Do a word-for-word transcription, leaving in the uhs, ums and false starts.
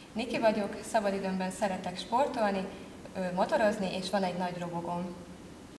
Niki vagyok, szabadidőmben szeretek sportolni, motorozni, és van egy nagy robogom.